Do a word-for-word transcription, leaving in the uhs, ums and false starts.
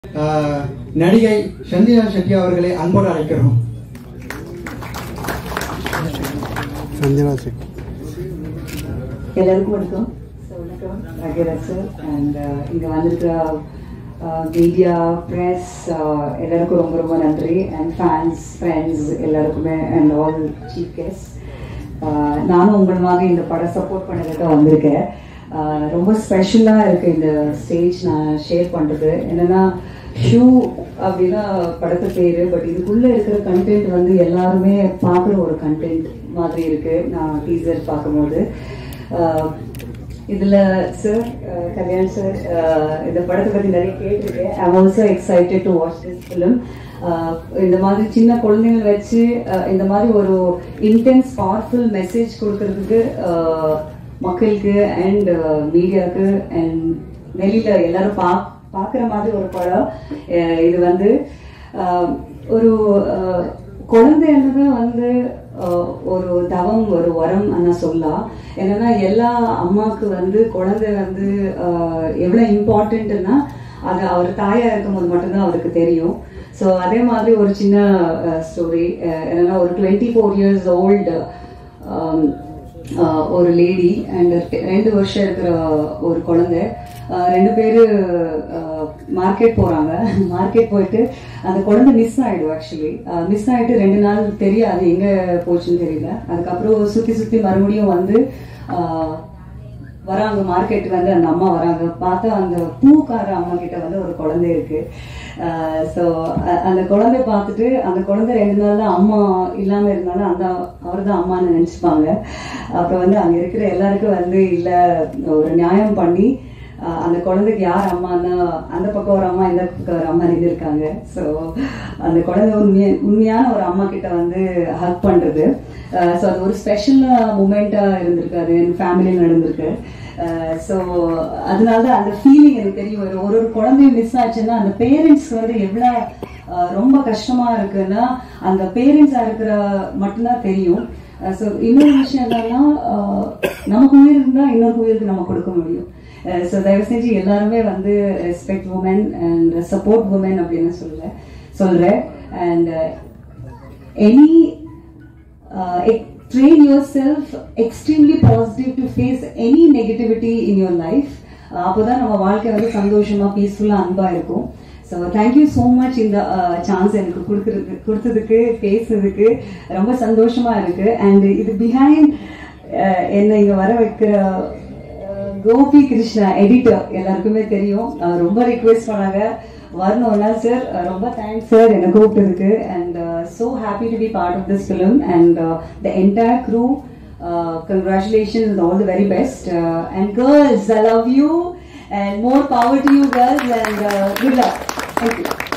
நடிகை சந்தியா ஷெட்டி அவர்களை அன்போடு அழைக்கிறோம். சந்தியா ஷெட்டி எல்லாருக்கும் வணக்கம். வணக்கம் ராகேராஜ் சார் அண்ட் இங்கே வந்திருக்கிற மீடியா ப்ரெஸ் எல்லாருக்கும் ரொம்ப ரொம்ப நன்றி அண்ட் ஃபேன்ஸ் ஃப்ரெண்ட்ஸ் எல்லாருக்குமே அண்ட் ஆல் சீஃப் கெஸ்ட். நானும் உங்கள் மாதிரி இந்த படம் சப்போர்ட் பண்ணதுக்கு வந்திருக்கேன். ரொம்ப ஸ்பெஷலாக இருக்குது இந்த ஸ்டேஜ் நான் ஷேர் பண்ணுறது. என்னென்னா ஷூ அப்படின்னா படத்து பேர், பட் இதுக்குள்ளே இருக்கிற கண்டென்ட் வந்து எல்லாருமே பார்க்குற ஒரு கண்டென்ட் மாதிரி இருக்குது நான் டீசர் பார்க்கும்போது. இதில் சார் கல்யாண் சார் இந்த படத்தை பற்றி நிறைய கேட்டிருக்கேன். I am also excited to watch this film. இந்த மாதிரி சின்ன குழந்தைங்களை வச்சு இந்த மாதிரி ஒரு இன்டென்ஸ் பவர்ஃபுல் மெசேஜ் கொடுக்கறதுக்கு மக்களுக்கு அண்ட் மீடியாவுக்கு அண்ட் வெளியில் எல்லாரும் பா பார்க்குற மாதிரி ஒரு படம் இது. வந்து ஒரு குழந்தைன்றது வந்து ஒரு தவம், ஒரு வரம் நான் சொல்லலாம். என்னன்னா எல்லா அம்மாவுக்கு வந்து குழந்தை வந்து எவ்வளோ இம்பார்ட்டன்ட்னா அது அவர் தாயா இருக்கும்போது மட்டும்தான் அவருக்கு தெரியும். ஸோ அதே மாதிரி ஒரு சின்ன ஸ்டோரி என்னன்னா, ஒரு டுவெண்ட்டி ஃபோர் இயர்ஸ் ஓல்டு ஒரு லேடி அண்ட் ரெண்டு வருஷம் இருக்கிற ஒரு குழந்தை, ரெண்டு பேரு மார்க்கெட் போறாங்க. மார்க்கெட் போயிட்டு அந்த குழந்தை மிஸ் ஆயிடும். ஆக்சுவலி மிஸ் ஆயிட்டு ரெண்டு நாள் தெரியாது எங்க போச்சுன்னு தெரியல. அதுக்கப்புறம் சுத்தி சுத்தி மறுபடியும் வந்து வராங்க மார்க்கெட்டுக்கு. வந்து அந்த அம்மா வராங்க, பார்த்தா அந்த பூக்கார அம்மா கிட்ட வந்து ஒரு குழந்தை இருக்கு. ஸோ அந்த குழந்தை பார்த்துட்டு அந்த குழந்தை ரெண்டு நாள் தான் அம்மா இல்லாம இருந்தாலும் அந்த அவர் தான் அம்மான்னு நினைச்சுப்பாங்க. அப்புறம் வந்து அங்க இருக்கிற எல்லாருக்கும் வந்து இல்லை ஒரு நியாயம் பண்ணி அந்த குழந்தைக்கு யார் அம்மானா அந்த பக்கம் ஒரு அம்மா இந்த பக்கம் ஒரு அம்மா இருந்திருக்காங்க. ஸோ அந்த குழந்தை உண்மைய உண்மையான ஒரு அம்மா கிட்ட வந்து ஹக் பண்றது. ஸோ அது ஒரு ஸ்பெஷல் மூமெண்டா இருந்திருக்கு. அது என் ஃபேமிலியில் நடந்திருக்கு. ஸோ அதனால தான் அந்த ஃபீலிங் எனக்கு தெரியும். ஒரு ஒரு குழந்தையும் மிஸ் ஆச்சுன்னா அந்த பேரண்ட்ஸ்க்கு வந்து எவ்வளோ ரொம்ப கஷ்டமா இருக்குன்னா அந்த பேரண்ட்ஸா இருக்கிற மட்டும்தான் தெரியும். ஸோ இன்னொரு விஷயம் என்னன்னா, நமக்கு உயிர் இருந்தா இன்னொரு உயிருக்கு நம்ம கொடுக்க முடியும். ஸோ தயவு செஞ்சு எல்லாருமே வந்து respect women and support women அப்படின்னு சொல்ல சொல்றேன். And any train yourself extremely positive to face any negativity in your life. அப்போதான் நம்ம வாழ்க்கை வந்து சந்தோஷமா பீஸ்ஃபுல்லா அன்பா இருக்கும். ஸோ தேங்க்யூ ஸோ மச் இந்த சான்ஸ் எனக்கு கொடுக்கறது கொடுத்ததுக்கு பேசுறதுக்கு ரொம்ப சந்தோஷமா இருக்கு. அண்ட் இது பிஹைண்ட் என்னை இங்க வர வைக்கிற கோபி கிருஷ்ணா எடிட்டர் எல்லாருக்குமே தெரியும். ரொம்ப ரிக்வெஸ்ட் பண்ணாங்க வரணும்னா. சார் ரொம்ப தேங்க்ஸ் சார் என்னை கூப்பிட்டதுக்கு. And so happy to be part of this film and uh, the entire crew. Uh, congratulations and all the very best. Uh, and girls, I love you and more power to you girls and uh, good luck. Thank you.